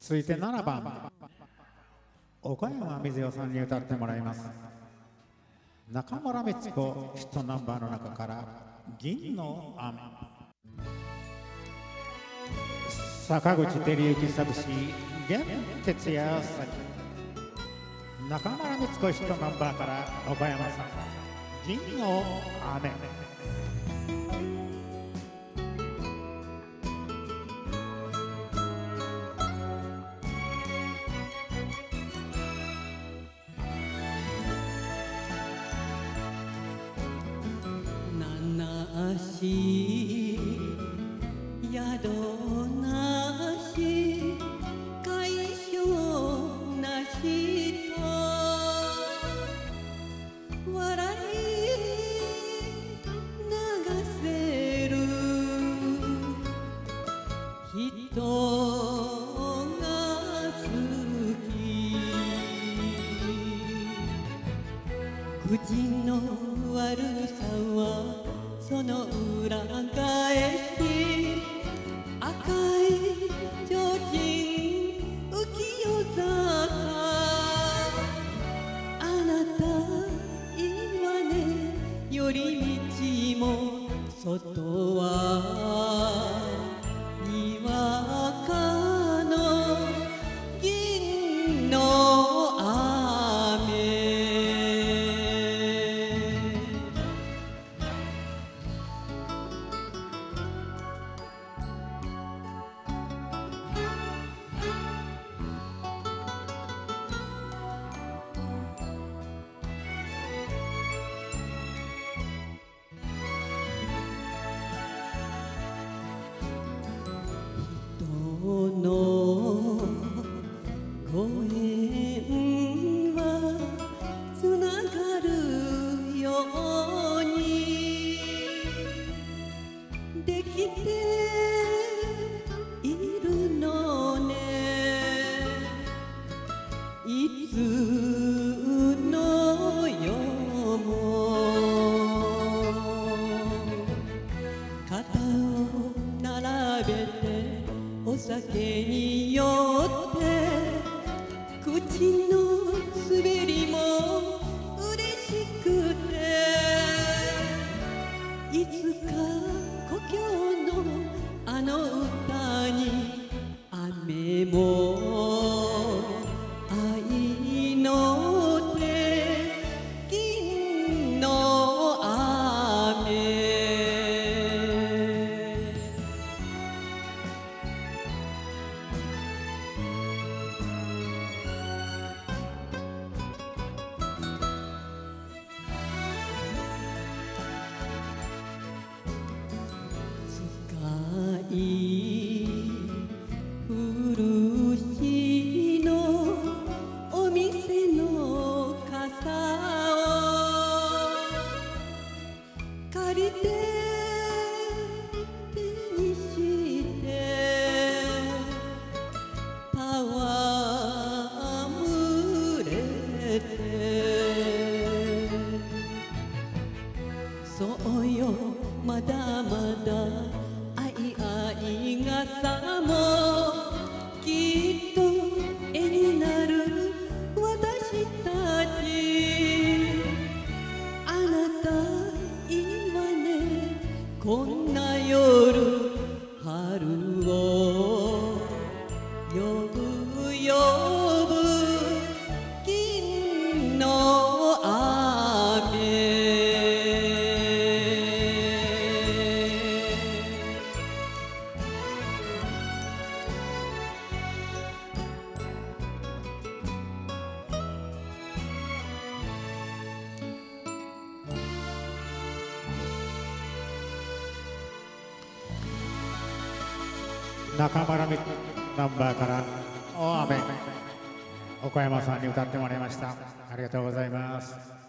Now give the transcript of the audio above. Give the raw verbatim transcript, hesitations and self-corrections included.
続いてななばん、岡山水代さんに歌ってもらいます。中村美津子ヒットナンバーの中から銀の雨。坂口照之作詞、源哲也作。中村美津子ヒットナンバーから岡山さん、銀の雨。 なし宿なし解消なしと笑い流せる人が好き口の悪さはその裏返し赤い提灯浮世坂あなたいいわね寄り道も外はにわかの銀の雨人のご縁はつながるようにできているのねいつの世も肩を並べてお酒に酔って口の滑りも嬉しくていつか故郷のあの歌に雨も愛の手銀の雨古しのお店の傘を借りて手にして戯れてそうよまだまだ愛愛傘もきっと絵になる私たちあなたいいわねこんな夜春を呼ぶ呼ぶ銀の雨中村美ナンバーから大雨、岡山さんに歌ってもらいました。ありがとうございます。